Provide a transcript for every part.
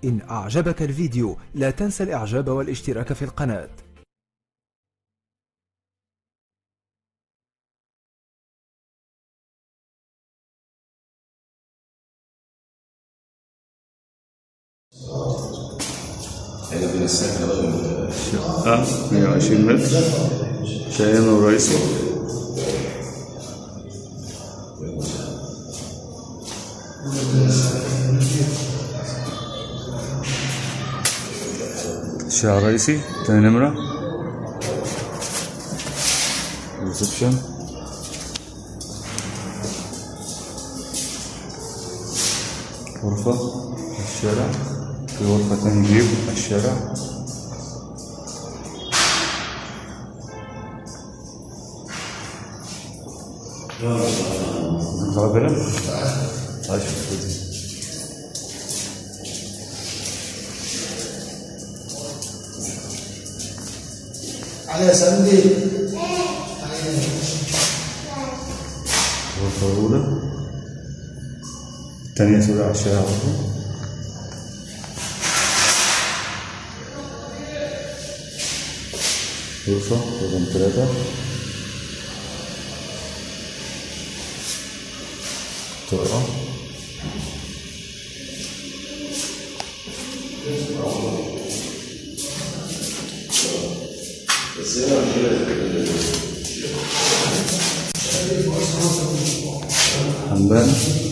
إن أعجبك الفيديو لا تنسى الإعجاب والاشتراك في القناة. شقة 120 متر، شاهين الرئيسي. الشارع الرئيسي تاني نمرة، ريسبشن، غرفة الشارع، في غرفة تنجيب الشارع. مقابلة على سندي الغرفة الأولى، الثانية تولى على الشارع على طول. غرفة رقم 3، طرقة، حمام،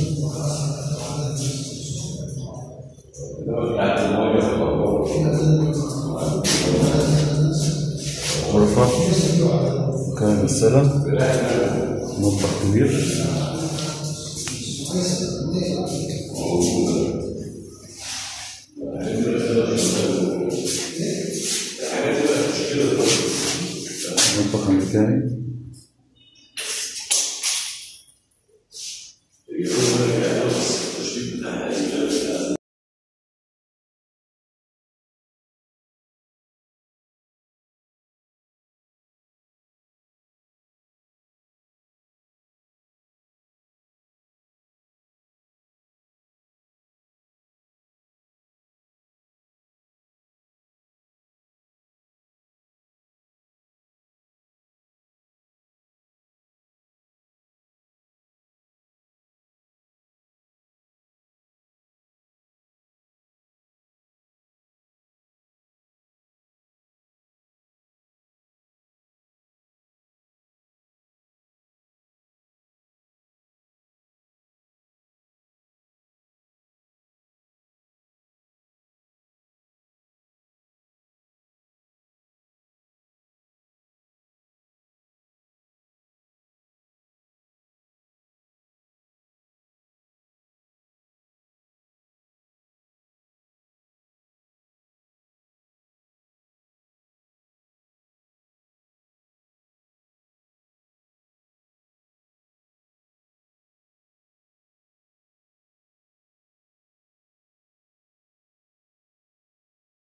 غرفة مكان الغسالة، مطبخ كبير، مطبخ أمريكاني،